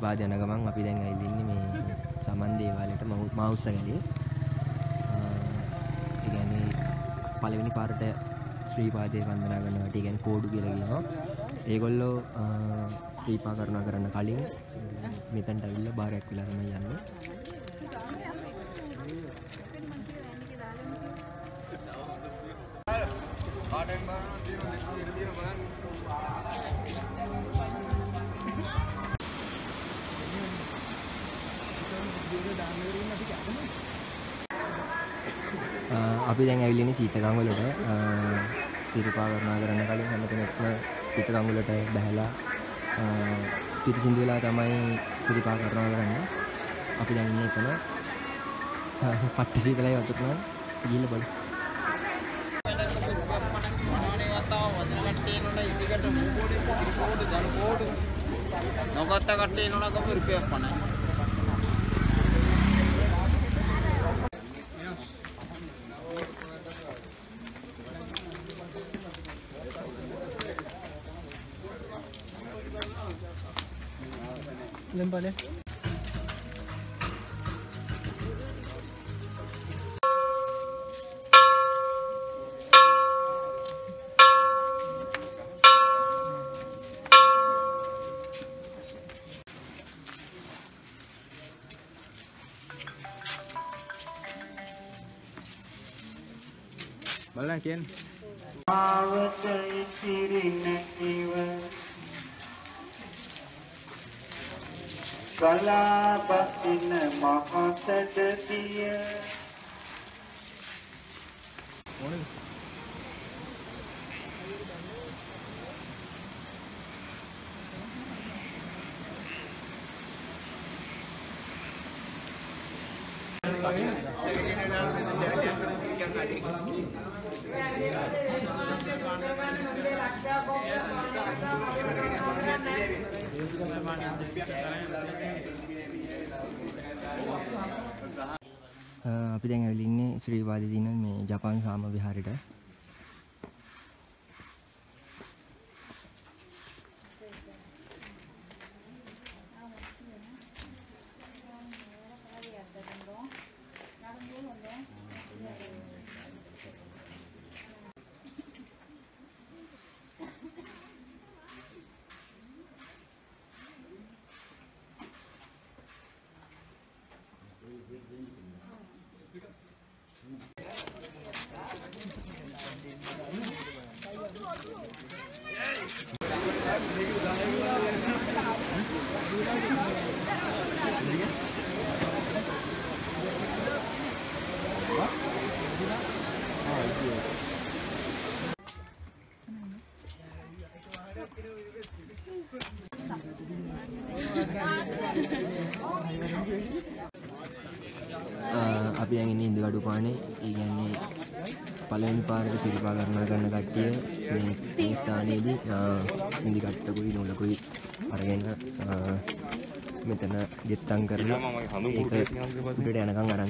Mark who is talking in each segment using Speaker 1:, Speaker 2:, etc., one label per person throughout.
Speaker 1: පාද යන ගමන් අපි දැන් ඇවිල්ලා ඉන්නේ මේ සමන් දේවාලයට මවුස්ස ගැලේ. ඒ කියන්නේ පළවෙනි පාරට ශ්‍රී පාදේ වන්දනා කරනවා. ඒ කියන්නේ කෝඩු කියලා කියනවා. ඒගොල්ලෝ ශ්‍රී පා කරන කලින් මෙතනට ඇවිල්ලා බාරයක් වෙලා තමයි යන්නේ. අපි දැන් ඇවිල්ලා ඉන්නේ සීතකම් වලට. සිරිපා කරන කලින් හැමතැනම සීතකම් වලට බහැලා පිටිසිඳු වෙලා තමයි සිරිපා කරන්නේ. අපි දැන් ඉන්නේ එතන. පට්ටි සීතලයි වතුරනවා. ගිහිල්ලා බලමු.
Speaker 2: නොගත්ත කට්ටිය නෝනා කම රුපියල් 50යි.
Speaker 3: Lembale.
Speaker 1: බලන්න කියන්නේ.
Speaker 4: ආවතයි සිරිනකිව කලාපතින මහසඩදිය
Speaker 1: මොනද? අපි දැන් ඇවිල්ලා ඉන්නේ ශ්‍රී පාදේ තියෙන මේ ජපාන් සාම විහාරෙට. අපි දැන් ඉන්නේ ඉන්දගඩු පානේ. ඒ කියන්නේ පළවෙනි පාරට සිරිපා කරන කට්ටිය මේ ස්ථානයේදී ඉන්දි කට්ටකුයි නූලකුයි අරගෙන මෙතන ගෙත්තම් කරලා ඒක උඩට යනකම් අරන්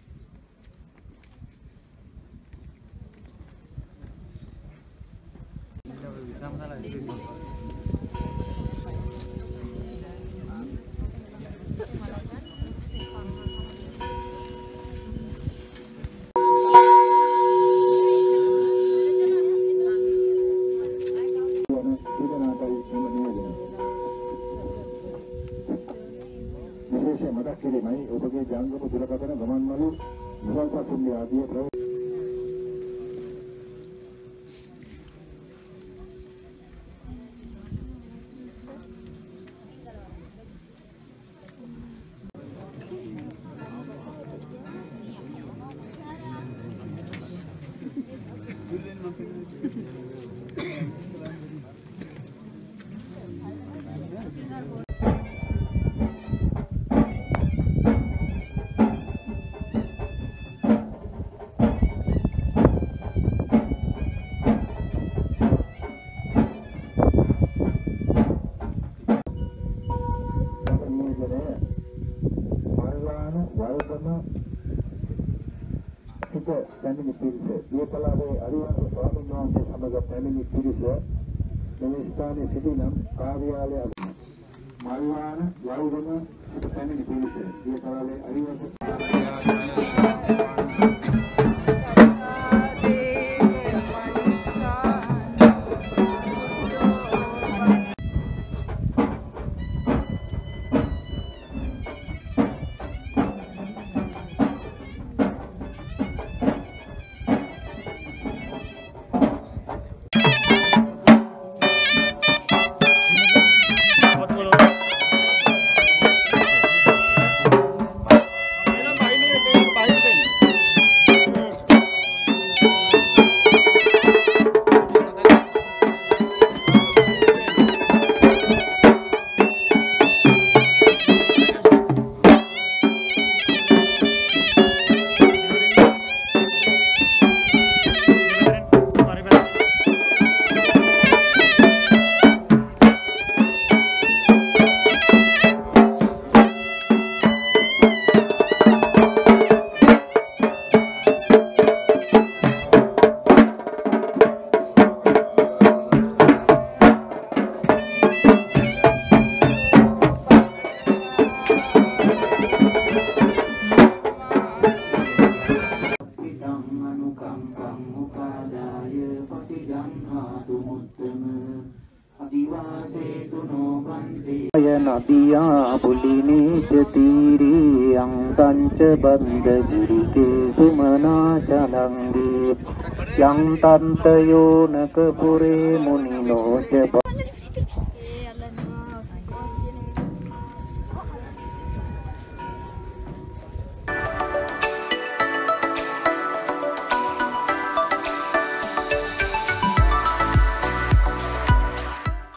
Speaker 5: ඔබගේ ජංගම දුරකථන ගමන් වල මුවන් පසුම්බිය ආදී පැමිණි පිරිස දීපලාවේ අරියන්ත ස්වාමීන් වහන්සේ සමග පැමිණි පිරිස මේ ස්ථානයේ සිටිනම් කාර්යාලය මල්වාන වෞදම පැමිණි පිළිස ගිය කාලේ අරිවස
Speaker 4: नदिया पुलिनी तीरी अंग बंद गिरी के सुमना चलंगी यं तंतयो नकपुरे मुनिनो च